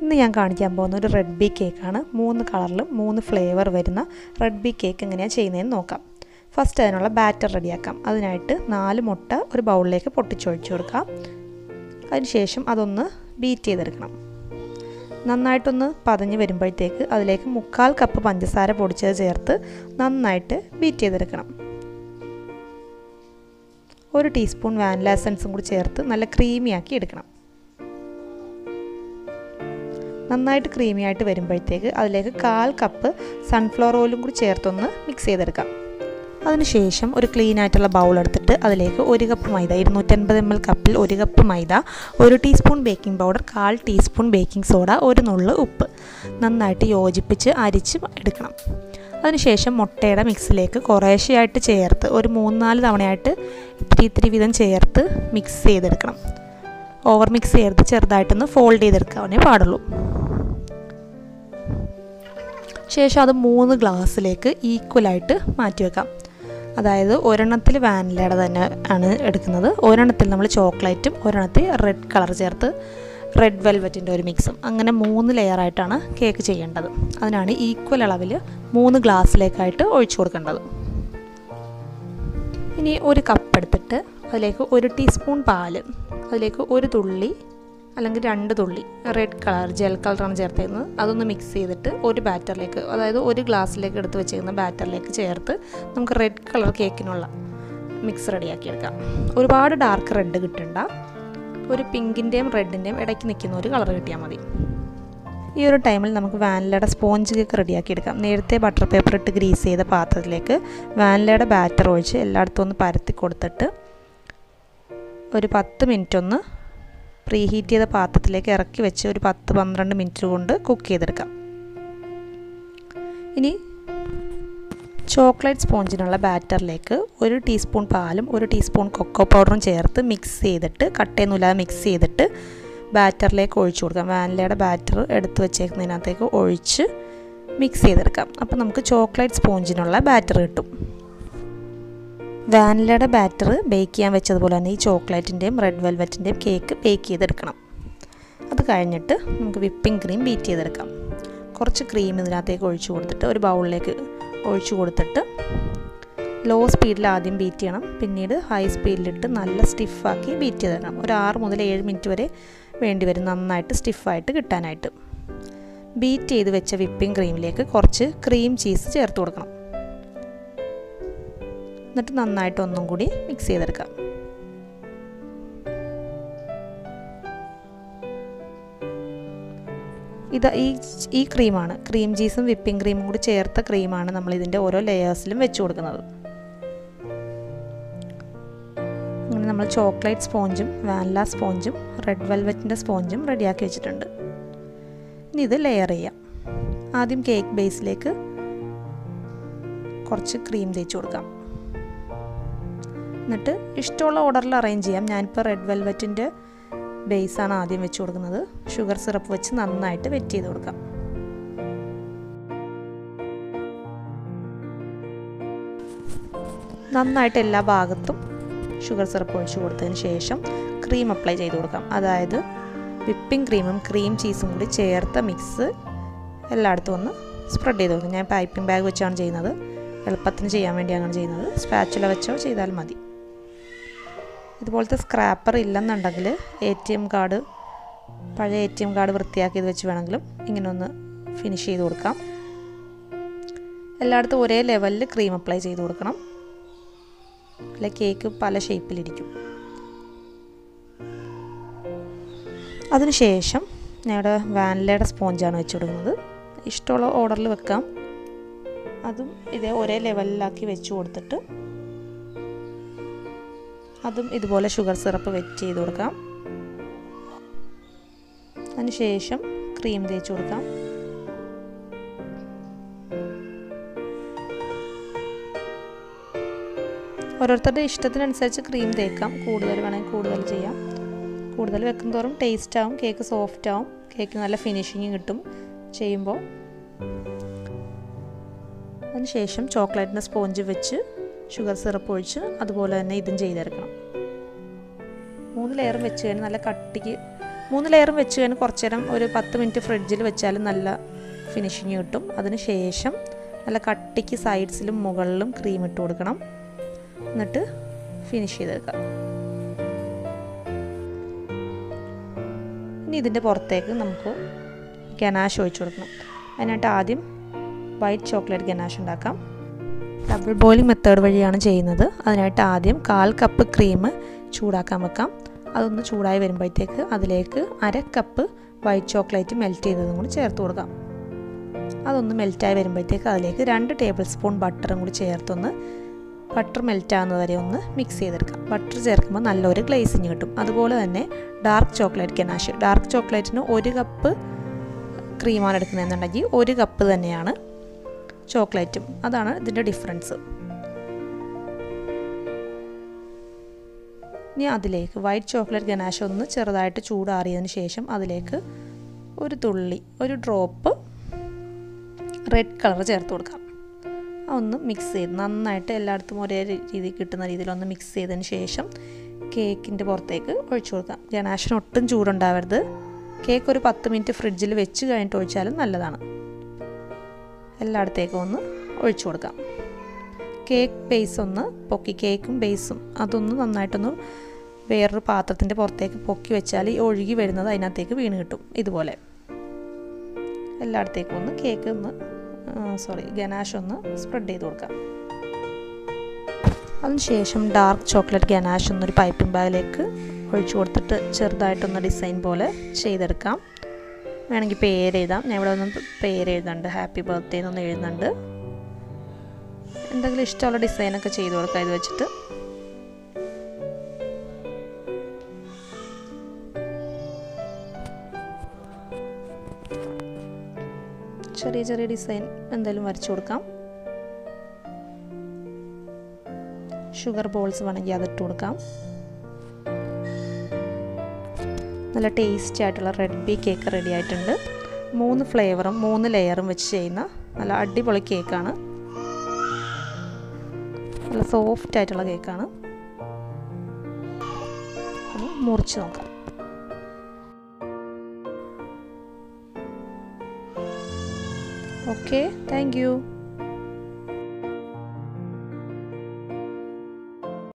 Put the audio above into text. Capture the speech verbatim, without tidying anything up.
ഇന്ന് ഞാൻ കാണിക്കാൻ പോകുന്ന ഒരു റെഡ്ബീ കേക്കാണ്. മൂന്ന് കളറിലും മൂന്ന് ഫ്ലേവർ വരുന്ന റെഡ്ബീ കേക്ക് എങ്ങനെയാണ് ചെയ്യുന്നതെന്ന് നോക്കാം. ഫസ്റ്റ് അതിനുള്ള ബാറ്റർ റെഡിയാക്കാം. അതിനായിട്ട് നാല് മുട്ട ഒരു ബൗളിലേക്ക് പൊട്ടിച്ചൊഴിച്ചു കൊടുക്കാം. അതിനുശേഷം അതൊന്ന് ബീറ്റ് ചെയ്തെടുക്കണം. നന്നായിട്ടൊന്ന് പതഞ്ഞ് വരുമ്പോഴത്തേക്ക് അതിലേക്ക് മുക്കാൽ കപ്പ് പഞ്ചസാര പൊടിച്ചത് ചേർത്ത് നന്നായിട്ട് ബീറ്റ് ചെയ്തെടുക്കണം. ഒരു ടീസ്പൂൺ വാനില എസൻസും കൂടി ചേർത്ത് നല്ല ക്രീമിയാക്കി എടുക്കണം. നന്നായിട്ട് ക്രീമി ആയിട്ട് വരുമ്പോഴത്തേക്ക് അതിലേക്ക് കാൽ കപ്പ് സൺഫ്ലവർ ഓയിലും കൂടി ചേർത്തൊന്ന് മിക്സ് ചെയ്തെടുക്കാം. അതിനുശേഷം ഒരു ക്ലീൻ ആയിട്ടുള്ള ബൗൾ എടുത്തിട്ട് അതിലേക്ക് ഒരു കപ്പ് മൈദ, ഇരുന്നൂറ്റൻപത് എം എൽ കപ്പിൽ ഒരു കപ്പ് മൈദ, ഒരു ടീസ്പൂൺ ബേക്കിംഗ് പൗഡർ, കാൽ ടീസ്പൂൺ ബേക്കിംഗ് സോഡ, ഒരു നുള്ള് ഉപ്പ് നന്നായിട്ട് യോജിപ്പിച്ച് അരിച്ച് എടുക്കണം. അതിനുശേഷം മുട്ടയുടെ മിക്സിലേക്ക് കുറേശ്ശെയായിട്ട് ചേർത്ത് ഒരു മൂന്നാല് തവണയായിട്ട് ഇത്തിരി ഇത്തിരി വീതം ചേർത്ത് മിക്സ് ചെയ്തെടുക്കണം. ഓവർ മിക്സ് ചെയ്ത് ചെറുതായിട്ടൊന്ന് ഫോൾഡ് ചെയ്തെടുക്കാനേ പാടുള്ളൂ. ശേഷം അത് മൂന്ന് ഗ്ലാസ്സിലേക്ക് ഈക്വലായിട്ട് മാറ്റി വെക്കാം. അതായത് ഒരെണ്ണത്തിൽ വാനിലയുടെ തന്നെ ആണ് എടുക്കുന്നത്, ഒരെണ്ണത്തിൽ നമ്മൾ ചോക്ലേറ്റും ഒരെണ്ണത്തിൽ റെഡ് കളർ ചേർത്ത് റെഡ് വെൽവെറ്റിൻ്റെ ഒരു മിക്സും, അങ്ങനെ മൂന്ന് ലെയറായിട്ടാണ് കേക്ക് ചെയ്യേണ്ടത്. അതിനാണ് ഈക്വൽ അളവിൽ മൂന്ന് ഗ്ലാസ്സിലേക്കായിട്ട് ഒഴിച്ചു കൊടുക്കേണ്ടത്. ഇനി ഒരു കപ്പ് എടുത്തിട്ട് അതിലേക്ക് ഒരു ടീസ്പൂൺ പാല്, അതിലേക്ക് ഒരു തുള്ളി അല്ലെങ്കിൽ രണ്ട് തുള്ളി റെഡ് കളർ ജെൽ കളറാണ് ചേർത്തിരുന്നത്, അതൊന്ന് മിക്സ് ചെയ്തിട്ട് ഒരു ബാറ്ററിലേക്ക്, അതായത് ഒരു ഗ്ലാസ്സിലേക്ക് എടുത്ത് വെച്ചിരിക്കുന്ന ബാറ്ററിലേക്ക് ചേർത്ത് നമുക്ക് റെഡ് കളർ കേക്കിനുള്ള മിക്സ് റെഡിയാക്കിയെടുക്കാം. ഒരുപാട് ഡാർക്ക് റെഡ് കിട്ടണ്ട, ഒരു പിങ്കിൻ്റെയും റെഡിൻ്റെയും ഇടയ്ക്ക് നിൽക്കുന്ന ഒരു കളർ കിട്ടിയാൽ മതി. ഈ ഒരു ടൈമിൽ നമുക്ക് വാനിലയുടെ സ്പോഞ്ച് കേക്ക് റെഡിയാക്കിയെടുക്കാം. നേരത്തെ ബട്ടർ പേപ്പർ ഇട്ട് ഗ്രീസ് ചെയ്ത പാത്രത്തിലേക്ക് വാനിലയുടെ ബാറ്റർ ഒഴിച്ച് എല്ലായിടത്തും ഒന്ന് പരത്തി കൊടുത്തിട്ട് ഒരു പത്ത് മിനിറ്റ് ഒന്ന് പ്രീ ഹീറ്റ് ചെയ്ത പാത്രത്തിലേക്ക് ഇറക്കി വെച്ച് ഒരു പത്ത് പന്ത്രണ്ട് മിനിറ്റ് കൊണ്ട് കുക്ക് ചെയ്തെടുക്കാം. ഇനി ചോക്ലേറ്റ് സ്പോഞ്ചിനുള്ള ബാറ്ററിലേക്ക് ഒരു ടീസ്പൂൺ പാലും ഒരു ടീസ്പൂൺ കൊക്കോ പൗഡറും ചേർത്ത് മിക്സ് ചെയ്തിട്ട് കട്ടയൊന്നുമില്ലാതെ മിക്സ് ചെയ്തിട്ട് ബാറ്ററിലേക്ക് ഒഴിച്ചു കൊടുക്കാം. വാനിലയുടെ ബാറ്റർ എടുത്ത് വെച്ചേക്കുന്നതിനകത്തേക്ക് ഒഴിച്ച് മിക്സ് ചെയ്തെടുക്കാം. അപ്പോൾ നമുക്ക് ചോക്ലേറ്റ് സ്പോഞ്ചിനുള്ള ബാറ്റർ കിട്ടും. വാനിലയുടെ ബാറ്റർ ബേക്ക് ചെയ്യാൻ വെച്ചതുപോലെ തന്നെ ഈ ചോക്ലേറ്റിൻ്റെയും റെഡ് വെൽവെറ്റിൻ്റെയും കേക്ക് ബേക്ക് ചെയ്തെടുക്കണം. അത് കഴിഞ്ഞിട്ട് നമുക്ക് വിപ്പിംഗ് ക്രീം ബീറ്റ് ചെയ്തെടുക്കാം. കുറച്ച് ക്രീം ഇതിനകത്തേക്ക് ഒഴിച്ചു കൊടുത്തിട്ട് ഒരു ബൗളിലേക്ക് ഒഴിച്ചു കൊടുത്തിട്ട് ലോ സ്പീഡിൽ ആദ്യം ബീറ്റ് ചെയ്യണം, പിന്നീട് ഹൈ സ്പീഡിലിട്ട് നല്ല സ്റ്റിഫാക്കി ബീറ്റ് ചെയ്തെടുക്കണം. ഒരു ആറ് മുതൽ ഏഴ് മിനിറ്റ് വരെ വേണ്ടി വരും നന്നായിട്ട് സ്റ്റിഫായിട്ട് കിട്ടാനായിട്ട്. ബീറ്റ് ചെയ്ത് വെച്ച വിപ്പിംഗ് ക്രീമിലേക്ക് കുറച്ച് ക്രീം ചീസ് ചേർത്ത് കൊടുക്കണം. എന്നിട്ട് നന്നായിട്ട് ഒന്നും കൂടി മിക്സ് ചെയ്തെടുക്കാം. ഇത് ഈ ഈ ക്രീമാണ്, ക്രീം ചീസും വിപ്പിംഗ് ക്രീമും കൂടി ചേർത്ത ക്രീമാണ് നമ്മൾ ഇതിൻ്റെ ഓരോ ലെയേഴ്സിലും വെച്ച് കൊടുക്കുന്നത്. അങ്ങനെ നമ്മൾ ചോക്ലേറ്റ് സ്പോഞ്ചും വാനില സ്പോഞ്ചും റെഡ് വെൽവെറ്റിൻ്റെ സ്പോഞ്ചും റെഡിയാക്കി വെച്ചിട്ടുണ്ട്. ഇനി ഇത് ലെയർ ചെയ്യാം. ആദ്യം കേക്ക് ബേസിലേക്ക് കുറച്ച് ക്രീം തേച്ച് കൊടുക്കാം. എന്നിട്ട് ഇഷ്ടമുള്ള ഓർഡറിൽ അറേഞ്ച് ചെയ്യാം. ഞാനിപ്പോൾ റെഡ് വെൽവെറ്റിൻ്റെ ബേസാണ് ആദ്യം വെച്ച് കൊടുക്കുന്നത്. ഷുഗർ സിറപ്പ് വെച്ച് നന്നായിട്ട് വെറ്റ് ചെയ്ത് കൊടുക്കാം. നന്നായിട്ട് എല്ലാ ഭാഗത്തും ഷുഗർ സിറപ്പ് ഒഴിച്ച് കൊടുത്തതിന് ശേഷം ക്രീം അപ്ലൈ ചെയ്ത് കൊടുക്കാം. അതായത് വിപ്പിംഗ് ക്രീമും ക്രീം ചീസും കൂടി ചേർത്ത മിക്സ് എല്ലായിടത്തും ഒന്ന് സ്പ്രെഡ് ചെയ്ത് കൊടുക്കും. ഞാൻ പൈപ്പിംഗ് ബാഗ് വെച്ചാണ് ചെയ്യുന്നത്, എളുപ്പത്തിന് ചെയ്യാൻ വേണ്ടിയാണ് ചെയ്യുന്നത്. സ്പാച്ചുല വെച്ചോ ചെയ്താൽ മതി. ഇതുപോലത്തെ സ്ക്രാപ്പർ ഇല്ലെന്നുണ്ടെങ്കിൽ എ ടി എം കാർഡ്, പഴയ എ ടി എം കാർഡ് വൃത്തിയാക്കിയത് വെച്ച് വേണമെങ്കിലും ഇങ്ങനെ ഒന്ന് ഫിനിഷ് ചെയ്ത് കൊടുക്കാം. എല്ലായിടത്തും ഒരേ ലെവലിൽ ക്രീം അപ്ലൈ ചെയ്ത് കൊടുക്കണം, അല്ലെ കേക്ക് പല ഷേപ്പിലിരിക്കും. അതിനുശേഷം ഞങ്ങളുടെ വാനിലയുടെ സ്പോഞ്ചാണ് വെച്ച് കൊടുക്കുന്നത്. ഇഷ്ടമുള്ള ഓർഡറിൽ വെക്കാം. അതും ഇതേ ഒരേ ലെവലിലാക്കി വെച്ച് കൊടുത്തിട്ട് അതും ഇതുപോലെ ഷുഗർ സിറപ്പ് വെറ്റ് ചെയ്ത് കൊടുക്കാം. അതിനുശേഷം ക്രീം തേച്ച് കൊടുക്കാം. ഓരോരുത്തരുടെ ഇഷ്ടത്തിനനുസരിച്ച് ക്രീം തേക്കാം. കൂടുതൽ വേണമെങ്കിൽ കൂടുതൽ ചെയ്യാം. കൂടുതൽ വെക്കുന്തോറും ടേസ്റ്റ് ആവും, കേക്ക് സോഫ്റ്റ് ആവും, കേക്ക് നല്ല ഫിനിഷിങ് കിട്ടും ചെയ്യുമ്പോൾ. അതിനുശേഷം ചോക്ലേറ്റിൻ്റെ സ്പോഞ്ച് വെച്ച് ഷുഗർ സിറപ്പ് ഒഴിച്ച് അതുപോലെ തന്നെ ഇതും ചെയ്തെടുക്കണം. മൂന്ന് ലെയർ വെച്ച് കഴിഞ്ഞാൽ നല്ല കട്ടിക്ക് മൂന്ന് ലെയറും വെച്ച് കഴിഞ്ഞാൽ കുറച്ച് നേരം ഒരു പത്ത് മിനിറ്റ് ഫ്രിഡ്ജിൽ വെച്ചാൽ നല്ല ഫിനിഷിങ് കിട്ടും. അതിന് ശേഷം നല്ല കട്ടിക്ക് സൈഡ്സിലും മുകളിലും ക്രീം ഇട്ട് കൊടുക്കണം. എന്നിട്ട് ഫിനിഷ് ചെയ്തെടുക്കാം. ഇനി ഇതിൻ്റെ പുറത്തേക്ക് നമുക്ക് ഗനാഷ് ഒഴിച്ചു കൊടുക്കണം. അതിനായിട്ട് ആദ്യം വൈറ്റ് ചോക്ലേറ്റ് ഗനാഷ് ഉണ്ടാക്കാം. ഡബിൾ ബോയിലിംഗ് മെത്തേഡ് വഴിയാണ് ചെയ്യുന്നത്. അതിനായിട്ട് ആദ്യം കാൽ കപ്പ് ക്രീം ചൂടാക്കാൻ വെക്കാം. അതൊന്ന് ചൂടായി വരുമ്പോഴത്തേക്ക് അതിലേക്ക് അര കപ്പ് വൈറ്റ് ചോക്ലേറ്റ് മെൽറ്റ് ചെയ്തതും കൂടി ചേർത്ത് കൊടുക്കാം. അതൊന്ന് മെൽറ്റായി വരുമ്പോഴത്തേക്ക് അതിലേക്ക് രണ്ട് ടേബിൾ സ്പൂൺ ബട്ടറും കൂടി ചേർത്തൊന്ന് ബട്ടർ മെൽറ്റ് ആകുന്നത് വരെ ഒന്ന് മിക്സ് ചെയ്തെടുക്കാം. ബട്ടർ ചേർക്കുമ്പോൾ നല്ലൊരു ഗ്ലേസിങ് കിട്ടും. അതുപോലെ തന്നെ ഡാർക്ക് ചോക്ലേറ്റ് ഗനാഷ്, ഡാർക്ക് ചോക്ലേറ്റിന് ഒരു കപ്പ് ക്രീമാണ് എടുക്കുന്നതെന്നുണ്ടെങ്കിൽ ഒരു കപ്പ് തന്നെയാണ് ചോക്ലേറ്റും. അതാണ് ഇതിൻ്റെ ഡിഫറൻസ്. ഇനി അതിലേക്ക് വൈറ്റ് ചോക്ലേറ്റ് ഗനാഷ് ഒന്ന് ചെറുതായിട്ട് ചൂടാറിയതിന് ശേഷം അതിലേക്ക് ഒരു തുള്ളി ഒരു ഡ്രോപ്പ് റെഡ് കളർ ചേർത്ത് കൊടുക്കാം. ഒന്ന് മിക്സ് ചെയ്ത് നന്നായിട്ട് എല്ലായിടത്തും ഒരേ രീതിയിൽ കിട്ടുന്ന രീതിയിലൊന്ന് മിക്സ് ചെയ്തതിന് ശേഷം കേക്കിൻ്റെ പുറത്തേക്ക് ഒഴിച്ചു കൊടുക്കാം. ഗനാഷിന് ഒട്ടും ചൂടുണ്ടാവരുത്. കേക്ക് ഒരു പത്ത് മിനിറ്റ് ഫ്രിഡ്ജിൽ വെച്ച് കഴിഞ്ഞിട്ട് ഒഴിച്ചാലും നല്ലതാണ്. എല്ലായിടത്തേക്കും ഒന്ന് ഒഴിച്ചു കൊടുക്കാം. കേക്ക് ബേസ് ഒന്ന് പൊക്കി, കേക്കും ബേസും അതൊന്ന് നന്നായിട്ടൊന്ന് വേറൊരു പാത്രത്തിൻ്റെ പുറത്തേക്ക് പൊക്കി വെച്ചാൽ ഈ ഒഴുകി വരുന്നത് അതിനകത്തേക്ക് വീണ് കിട്ടും. ഇതുപോലെ എല്ലായിടത്തേക്കും ഒന്ന് കേക്ക് ഒന്ന് സോറി ഗനാഷ് ഒന്ന് സ്പ്രെഡ് ചെയ്ത് കൊടുക്കാം. അതിനുശേഷം ഡാർക്ക് ചോക്ലേറ്റ് ഗനാഷ് ഒന്നൊരു പൈപ്പിംഗ് ബാഗിലേക്ക് ഒഴിച്ചു കൊടുത്തിട്ട് ചെറുതായിട്ടൊന്ന് ഡിസൈൻ പോലെ ചെയ്തെടുക്കാം. വേണമെങ്കിൽ പേര് എഴുതാം. ഞാൻ ഇവിടെ ഒന്ന് പേര് എഴുതുന്നുണ്ട്, ഹാപ്പി ബർത്ത്ഡേ എന്നൊന്ന് എഴുതുന്നുണ്ട്. എന്തെങ്കിലും ഇഷ്ടമുള്ള ഡിസൈനൊക്കെ ചെയ്ത് കൊടുക്കാം ഇത് വെച്ചിട്ട്. ചെറിയ ചെറിയ ഡിസൈൻ എന്തെങ്കിലും വരച്ചു കൊടുക്കാം. ഷുഗർ ബോൾസ് വേണമെങ്കിൽ അതിട്ട് കൊടുക്കാം. നല്ല ടേസ്റ്റി ആയിട്ടുള്ള റെഡ്ബീ കേക്ക് റെഡി ആയിട്ടുണ്ട്. മൂന്ന് ഫ്ലേവറും മൂന്ന് ലെയറും വെച്ച് ചെയ്യുന്ന നല്ല അടിപൊളി കേക്കാണ്. നല്ല സോഫ്റ്റ് ആയിട്ടുള്ള കേക്കാണ്. ഒന്ന് മുറിച്ച് നോക്കാം. Okay, thank you.